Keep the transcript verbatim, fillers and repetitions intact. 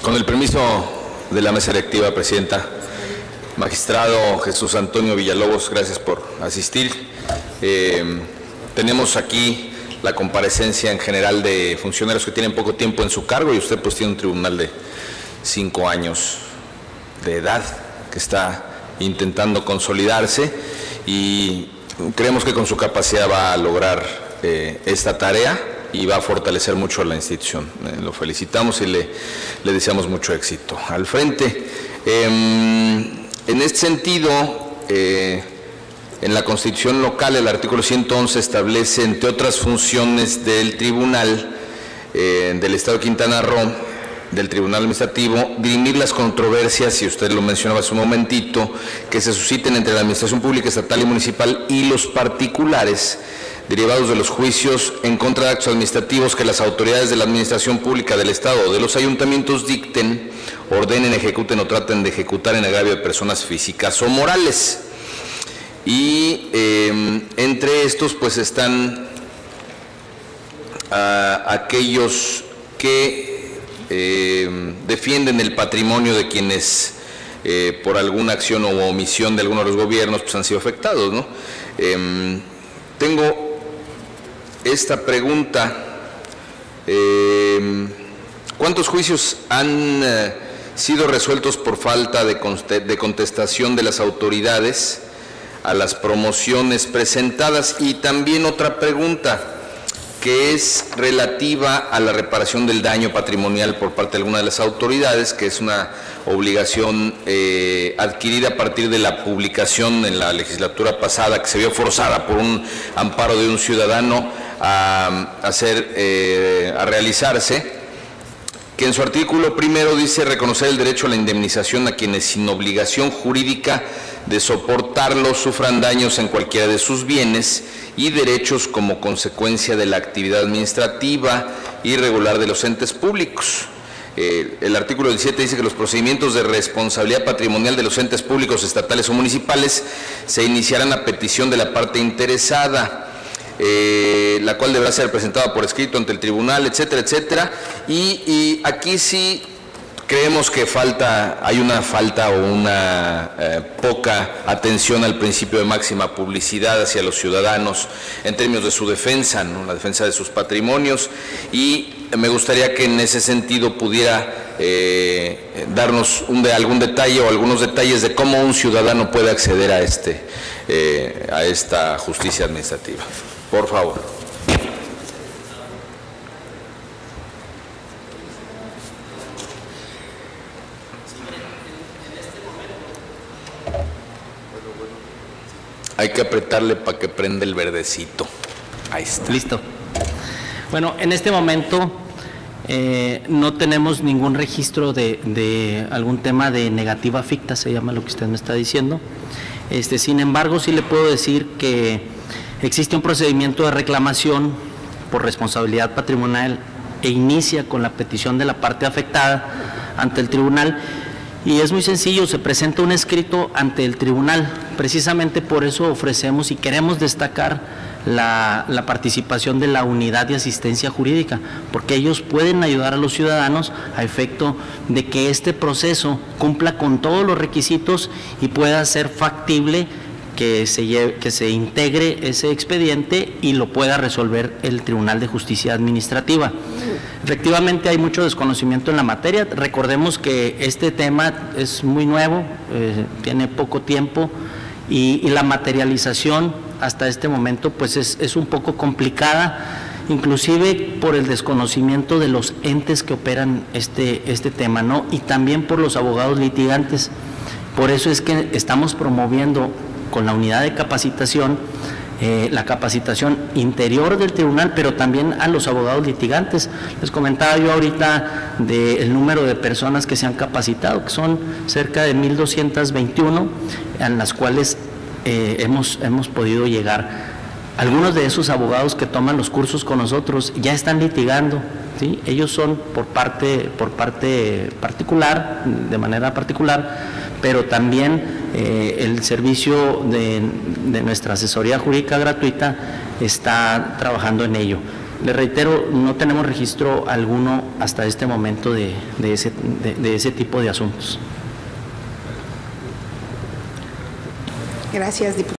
Con el permiso de la mesa directiva, Presidenta, magistrado Jesús Antonio Villalobos, gracias por asistir. Eh, tenemos aquí la comparecencia en general de funcionarios que tienen poco tiempo en su cargo y usted pues tiene un tribunal de cinco años de edad que está intentando consolidarse y creemos que con su capacidad va a lograr eh, esta tarea y va a fortalecer mucho a la institución. Eh, lo felicitamos y le, le deseamos mucho éxito al frente. Eh, en este sentido, eh, en la Constitución local, el artículo ciento once establece, entre otras funciones del Tribunal eh, del Estado de Quintana Roo, del Tribunal Administrativo, dirimir las controversias, y usted lo mencionaba hace un momentito, que se susciten entre la Administración Pública Estatal y Municipal y los particulares, derivados de los juicios en contra de actos administrativos que las autoridades de la Administración Pública del Estado o de los ayuntamientos dicten, ordenen, ejecuten o traten de ejecutar en agravio de personas físicas o morales. Y eh, entre estos pues están uh, aquellos que eh, defienden el patrimonio de quienes eh, por alguna acción o omisión de alguno de los gobiernos pues han sido afectados, ¿no? Eh, tengo esta pregunta: eh, ¿cuántos juicios han eh, sido resueltos por falta de, de contestación de las autoridades a las promociones presentadas? Y también otra pregunta que es relativa a la reparación del daño patrimonial por parte de alguna de las autoridades, que es una obligación eh, adquirida a partir de la publicación en la legislatura pasada, que se vio forzada por un amparo de un ciudadano a, a, hacer, eh, a realizarse, que en su artículo primero dice reconocer el derecho a la indemnización a quienes sin obligación jurídica de soportarlo sufran daños en cualquiera de sus bienes y derechos como consecuencia de la actividad administrativa y regular de los entes públicos. Eh, el artículo diecisiete dice que los procedimientos de responsabilidad patrimonial de los entes públicos estatales o municipales se iniciarán a petición de la parte interesada, Eh, la cual deberá ser presentada por escrito ante el tribunal, etcétera, etcétera. Y, y aquí sí creemos que falta, hay una falta o una eh, poca atención al principio de máxima publicidad hacia los ciudadanos en términos de su defensa, ¿no? La defensa de sus patrimonios, y me gustaría que en ese sentido pudiera eh, darnos un de, algún detalle o algunos detalles de cómo un ciudadano puede acceder a, este, eh, a esta justicia administrativa. Por favor. Hay que apretarle para que prenda el verdecito. Ahí está. Listo. Bueno, en este momento eh, no tenemos ningún registro de, de algún tema de negativa ficta, se llama lo que usted me está diciendo. Este, sin embargo, sí le puedo decir que existe un procedimiento de reclamación por responsabilidad patrimonial e inicia con la petición de la parte afectada ante el tribunal, y es muy sencillo, se presenta un escrito ante el tribunal. Precisamente por eso ofrecemos y queremos destacar la, la participación de la unidad de asistencia jurídica, porque ellos pueden ayudar a los ciudadanos a efecto de que este proceso cumpla con todos los requisitos y pueda ser factible que se, lleve, que se integre ese expediente y lo pueda resolver el Tribunal de Justicia Administrativa. Efectivamente hay mucho desconocimiento en la materia. Recordemos que este tema es muy nuevo, eh, tiene poco tiempo, y, y la materialización hasta este momento pues es, es un poco complicada, inclusive por el desconocimiento de los entes que operan este, este tema, ¿no? Y también por los abogados litigantes. Por eso es que estamos promoviendo con la unidad de capacitación, eh, la capacitación interior del tribunal, pero también a los abogados litigantes. Les comentaba yo ahorita del número de personas que se han capacitado, que son cerca de mil doscientas veintiuno, en las cuales eh, hemos, hemos podido llegar. Algunos de esos abogados que toman los cursos con nosotros ya están litigando, ¿sí? Ellos son por parte, por parte particular, de manera particular, pero también eh, el servicio de, de nuestra asesoría jurídica gratuita está trabajando en ello. Le reitero, no tenemos registro alguno hasta este momento de, de, ese, de, de ese tipo de asuntos. Gracias, diputado.